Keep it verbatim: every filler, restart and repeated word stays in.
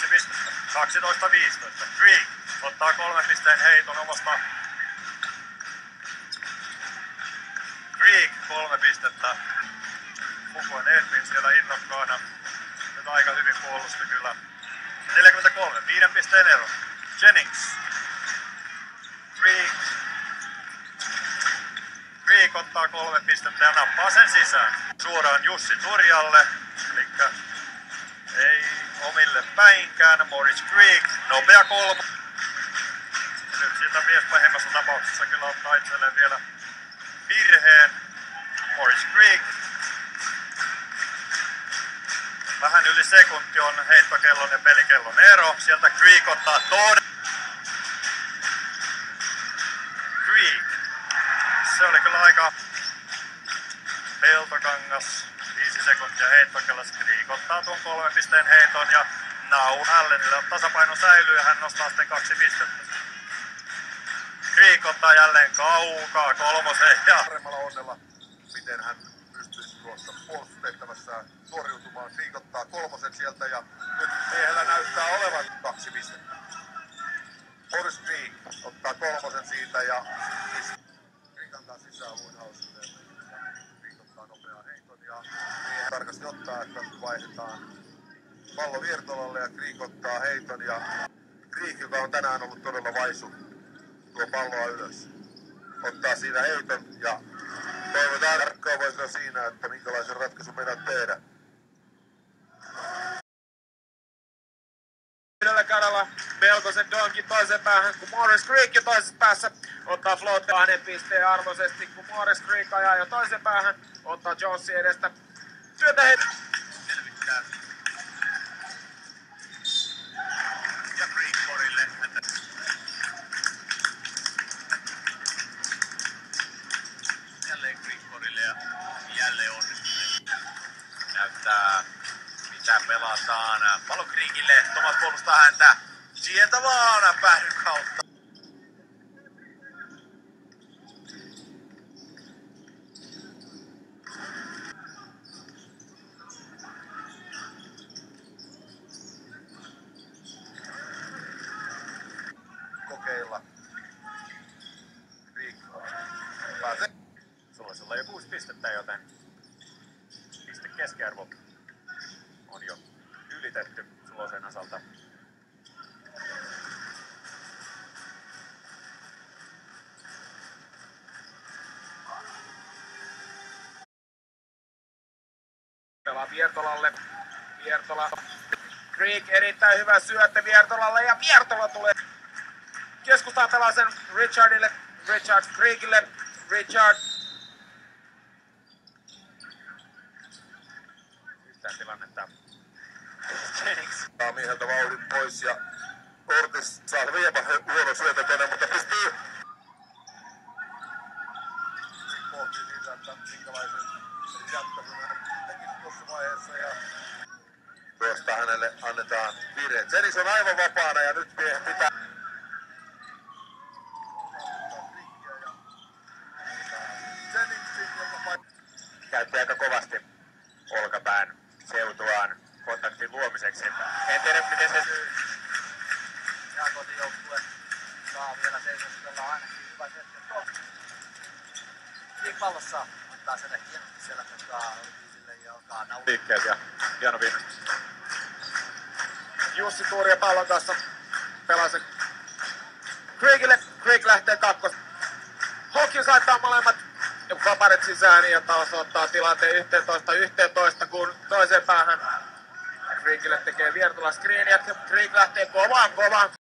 kaksi pistettä. kaksitoista viisitoista. Creek ottaa kolmen pisteen heiton omasta. Creek kolme pistettä. Fukuen Edwin siellä innokkaana. Nyt aika hyvin puolusti kyllä. neljäkymmentäkolme, viiden pisteen ero. Jennings. Creek. Creek ottaa kolme pistettä ja nappaa sen sisään. Suoraan Jussi Turjalle. Elikkä ei omille päinkään. Morris Creek. Nopea kolmo. Nyt siitä mies pahimmassa tapauksessa kyllä ottaa itselleen vielä virheen. Morris Creek. Vähän yli sekunti on heittokellon ja pelikellon ero. Sieltä Creek ottaa todella. Creek. Se oli kyllä aika Peltokangas. Viisi sekuntia heittokellossa. Creek ottaa tuon kolmen pisteen heiton ja Nau Allenille tasapaino säilyy ja hän nostaa sitten kaksi pistettä. Creek ottaa jälleen kaukaa kolmosen ja paremmalla onnella, miten hän pystyisi tuossa puolustustehtävässään suoriutumaan. Creek ottaa kolmosen sieltä ja nyt miehellä näyttää olevan kaksi pistettä. Morris Creek ottaa kolmosen siitä ja Creek antaa sisään Woodhouselle. Creek ottaa nopeaa heiton ja miehen tarkasti ottaa, että vaihdetaan pallo Viertolalle ja Creek ottaa heiton ja Creek, joka on tänään ollut todella vaisu, tuo palloa ylös. Ottaa siinä heiton ja toivotaan tarkkaavaisena siinä, että minkälaisen ratkaisun meidän tehdä. Yhdellä kädellä Pelkosen Donkin toisen päähän, kun Morris Creek jo toisessa päässä ottaa float kahden pisteen arvoisesti, kun Morris Creek ajaa jo toisen päähän, ottaa Jonessin edestä työtä heiton. selvittää. Ja Creek korille. Jälleen Creek korille ja jälleen onnistunut. Näyttää mitä pelataan. Pallo Creekille. Thomas puolustaa häntä. Sieltä vaan pähdyn kautta. Kokeilla. Creek pääsee. Sulla jo kuusi pistettä, joten piste keskiarvo on jo ylitetty Sulosen osalta. Pelaa Viertolalle. Viertola. Creek erittäin hyvä syöttö Viertolalle ja Viertola tulee. Keskustaan pelaa sen Richardille. Richard Creekille. Richard. Yhtään tilannetta. Jennings. Saa mieheltä vauhdin pois ja Ortiz saa hieman huono syötä tänne, mutta pystyy. Pohtii siitä, että minkälaisen jatkaisun hän tekisi tuossa vaiheessa ja tuosta hänelle annetaan virhe. Jennings on aivan vapaana ja nyt miehen pitää. Käytti aika kovasti olkapään seutuaan kontaktin luomiseksi. En tiedä miten se... Ja kotijoukkue saa vielä seisoskella ainakin hyvä hetken. Creek pallossa antaa sen hienosti siellä takaa Ortizille ja alkaa nautaa. Liikkeet ja hieno viimeistys. Jussi Tuuria pallon kanssa pelaa sen Creekille. Creek lähtee kakkos. Hawkins laittaa molemmat vaparet sisään ja taas ottaa tilanteen yksitoista yksitoista kun toiseen päähän Creekille tekee Viertola screen ja Creek lähtee kovaan kovaan.